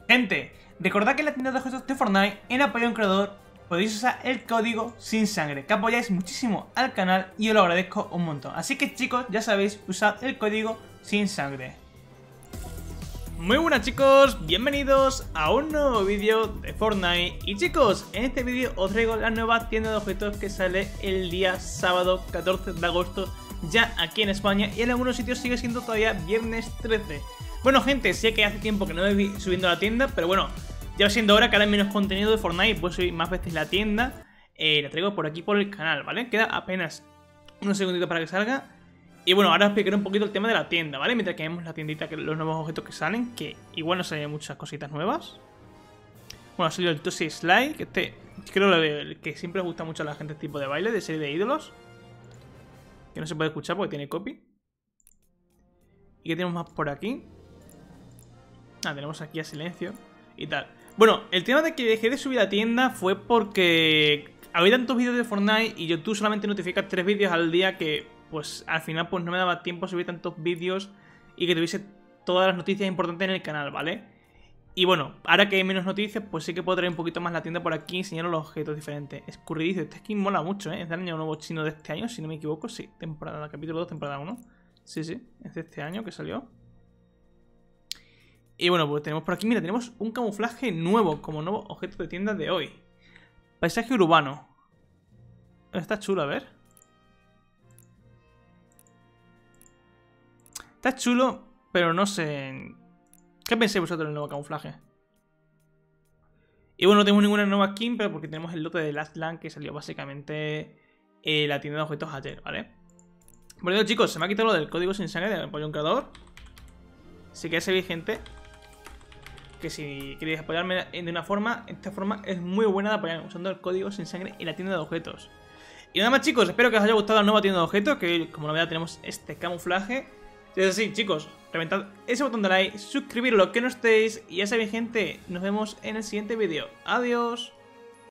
Gente, recordad que en la tienda de objetos de Fortnite, en apoyo a un creador, podéis usar el código sin sangre, que apoyáis muchísimo al canal y os lo agradezco un montón. Así que chicos, ya sabéis, usad el código sin sangre. Muy buenas chicos, bienvenidos a un nuevo vídeo de Fortnite. Y chicos, en este vídeo os traigo la nueva tienda de objetos que sale el día sábado 14 de agosto, ya aquí en España, y en algunos sitios sigue siendo todavía viernes 13. Bueno gente, sé que hace tiempo que no me vi subiendo a la tienda, pero bueno, ya va siendo hora que ahora hay menos contenido de Fortnite, puedo subir más veces la tienda. La traigo por aquí por el canal, ¿vale? Queda apenas unos segunditos para que salga. Y bueno, ahora os explicaré un poquito el tema de la tienda, ¿vale? Mientras que vemos la tiendita, que los nuevos objetos que salen, que igual no salen muchas cositas nuevas. Bueno, ha salido el Tootsie Slide, que creo que siempre os gusta mucho a la gente este tipo de baile, de serie de ídolos. Que no se puede escuchar porque tiene copy. ¿Y qué tenemos más por aquí? Tenemos aquí a silencio y tal. Bueno, el tema de que dejé de subir la tienda fue porque había tantos vídeos de Fortnite y YouTube solamente notifica 3 vídeos al día que, pues, al final pues no me daba tiempo a subir tantos vídeos y que tuviese todas las noticias importantes en el canal, ¿vale? Y bueno, ahora que hay menos noticias, pues sí que puedo traer un poquito más la tienda por aquí y enseñaros los objetos diferentes. Escurridizo, este skin mola mucho, ¿eh? Es del año nuevo chino de este año, si no me equivoco. Sí, temporada, capítulo 2, temporada 1. Sí, sí, es de este año que salió. Y bueno, pues tenemos por aquí, mira, tenemos un camuflaje nuevo, como nuevo objeto de tienda de hoy. Paisaje urbano. Está chulo, a ver. Está chulo, pero no sé... ¿Qué pensáis vosotros del nuevo camuflaje? Y bueno, no tenemos ninguna nueva skin, pero porque tenemos el lote de Last Land que salió básicamente en la tienda de objetos ayer, ¿vale? Bueno, chicos, se me ha quitado lo del código sin sangre de apoyo a un creador. Así que ya sabéis, gente, que si queréis apoyarme de una forma, esta forma es muy buena de apoyarme usando el código sin sangre en la tienda de objetos. Y nada más chicos, espero que os haya gustado la nueva tienda de objetos, que como novedad tenemos este camuflaje. Si es así chicos, reventad ese botón de like, suscribiros los que no estéis y ya sabéis gente, nos vemos en el siguiente vídeo. Adiós.